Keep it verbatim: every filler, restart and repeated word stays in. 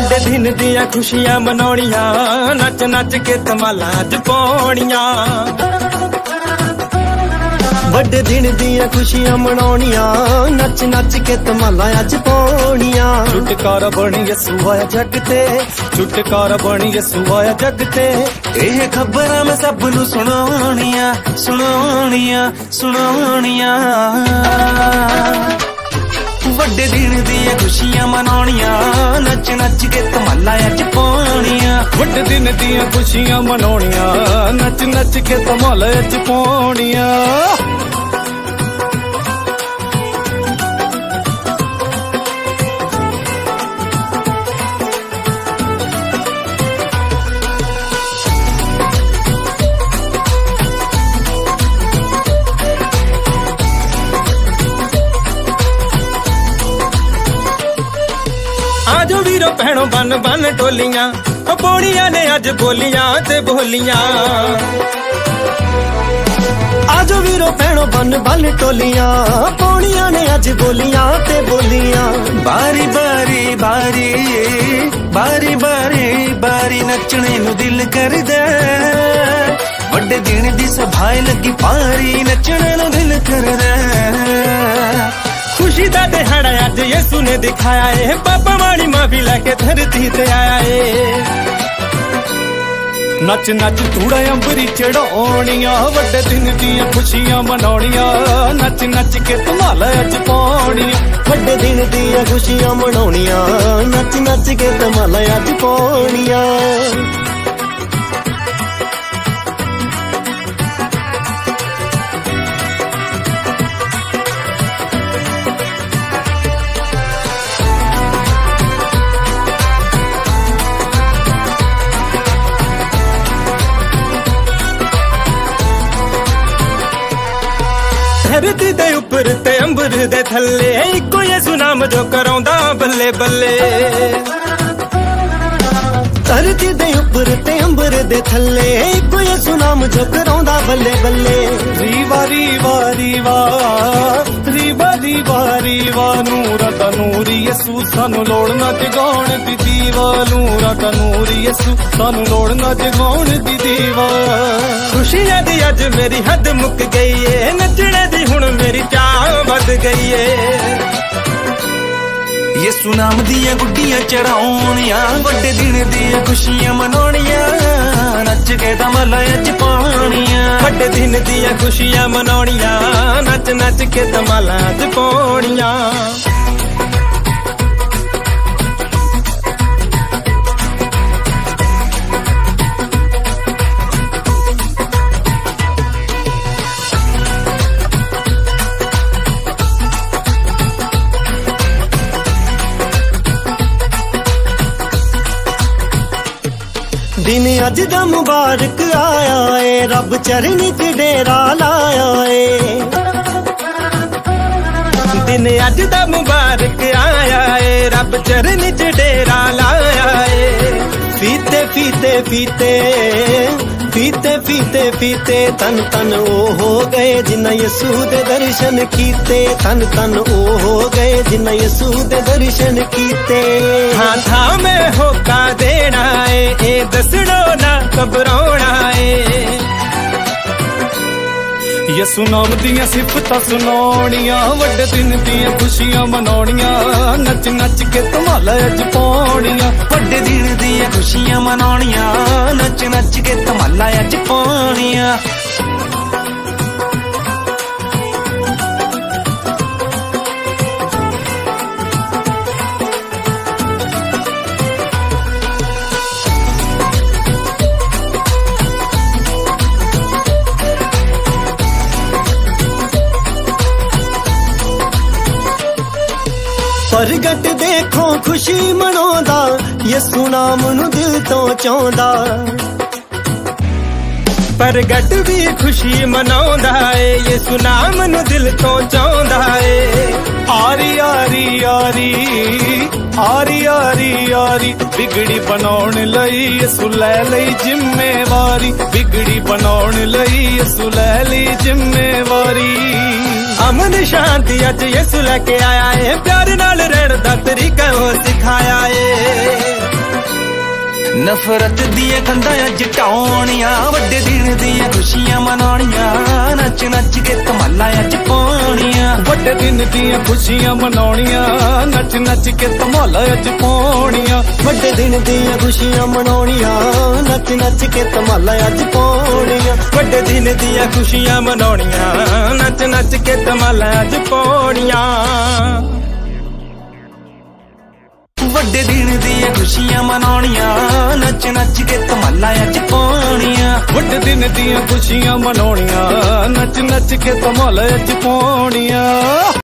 ਵੱਡੇ ਦਿਨ ਦੀਆਂ ਖੁਸ਼ੀਆਂ ਮਨਾਉਣੀਆਂ, ਨੱਚ ਨੱਚ ਕੇ ਧਮਾਲਾਂ ਚ ਪਾਉਣੀਆਂ। ਵੱਡੇ ਦਿਨ ਦੀਆਂ ਖੁਸ਼ੀਆਂ ਮਨਾਉਣੀਆਂ, ਨੱਚ ਨੱਚ ਕੇ ਧਮਾਲਾਂ ਚ ਪਾਉਣੀਆਂ। ਛੁਟਕਾਰਾ ਬਣੀ ਯਿਸੂ ਆਇਆ ਜੱਗ ਤੇ, ਛੁਟਕਾਰਾ ਬਣੀ ਯਿਸੂ ਆਇਆ ਜੱਗ ਤੇ। ਇਹ ਖਬਰਾਂ ਮੈਂ ਸਭ ਨੂੰ ਸੁਣਾਉਣੀਆਂ, ਸੁਣਾਉਣੀਆਂ, ਸੁਣਾਉਣੀਆਂ। ਵੱਡੇ ਦਿਨ ਦੀਆਂ ਖੁਸ਼ੀਆਂ ਮਨਾਉਣੀਆਂ, ਨੱਚ ਨੱਚ ਕੇ ਧਮਾਲਾਂ ਚ ਪਾਉਣੀਆਂ। ਵੱਡੇ ਦਿਨ ਦੀਆਂ ਖੁਸ਼ੀਆਂ ਮਨਾਉਣੀਆਂ, ਨੱਚ ਨੱਚ ਕੇ ਧਮਾਲਾਂ ਚ ਪਾਉਣੀਆਂ। आजो वीरो भैणों बन बन टोलियां, पौड़ियां ने अज बोलियां ते बोलियां। आजो वीरो भैणों बन बन टोलियां, पौड़ियां ने अज बोलियां ते बोलियां। बारी बारी बारी बारी बारी बारी नचने नू दिल करदा, वड्डे दिन दी सभाए लगी पारी, नचने नू दिल करदा। खुशी दा दिहाड़ा अज यीशु ने दिखाया है, पापा वाली मां भी लैके धरती ते आया है। नच नच धूड़ा अंबरी चढ़ाउणियां, वड्डे दिन दियां खुशियां मनाउणियां, नच नच के धमालां च पाउणियां। वड्डे दिन दियां खुशियां मनाउणियां, नच नच के धमालां च पाउणियां। धरती दे उपर ते अंबर दे थल्ले, इको यीशु नाम जो कराउंदा बल्ले बल्ले। धरती दे उपर ते अंबर दे थल्ले, इको यीशु नाम जो कराउंदा बल्ले बल्ले। रीवा रीवा रीवा रीवा रीवा रीवा, नूरा दा नूर यीशु सानू लोड़ ना जगाउण दी दीवा। नूरा दा नूर यीशु सानू लोड़ ना जगाउण दी दीवा। खुशियां दी अज मेरी हद मुक गई है, नचने दी हुण मेरी चाह वध गई है। यीशु नाम दियां गुड्डियां चढ़ाउणियां, वड्डे दिन दियां खुशियां मनाउणियां, नच के धमालां च पाउणियां। वड्डे दिन दियां खुशियां मनाउणियां, नच नच के धमालां च पाउणियां। दिन अज दा मुबारक आया है, रब चरनी च डेरा लाया है। दिन अज दा मुबारक आया है, रब चरनी च डेरा लाया है। फीते फीते फीते फीते फीते फीते तन तन ओ हो गए जिन्ना यीशु दे दर्शन कीते। तन तन ओ हो गए जिन्ना यीशु दे दर्शन कीते। हाँ था मैं होका देना है, ए दसड़ो ना घबराउणा है। यीशु नाम दियां सिफतां सुनाउणियां, वड्डे दिन दियां खुशियां मनाउणियां, नच नच के धमालां च पाउणियां। वड्डे दिन दियां खुशियां मनाउणियां, नच नच के धमालां च पाउणियां। प्रगट देखो खुशी मनाउंदा, यीशु नाम नू दिल तो चाहुंदा। प्रगट भी खुशी मनाउंदा है, यीशु नाम नू दिल तो चाहुंदा है। आरी आरी आरी आरी आरी आरी, बिगड़ी बनाउण लई यीशु लै लई जिम्मेवारी। बिगड़ी बनाउण लई यीशु लै लई जिम्मेवारी। अमन शांति अज यीशु लेके आया है, प्यार नाल रहण दा तरीका वो सिखाया है। नफरत दिया कंधा अज ढाउणियां, वड्डे दिन दिया खुशियां मनाउणियां, नच नच के धमाला अज पाउणियां। वड्डे दिन दिया खुशियां मनाउणियां, नच नच के धमाला अज पाउणियां। वड्डे दिन दिया खुशियां मनाउणियां, नच नच के धमाला अज पाउणियां। वड्डे दिन दिया खुशियां मनाउणियां, नच नच के धमाला अज पाउणियां। वड्डे दिन दिया खुशियां मनाउणियां, नच नच के धमाला अज पाउणियां। वड्डे दिन दिया खुशियां मनाउणियां, नच नच के धमाला अज पाउणियां।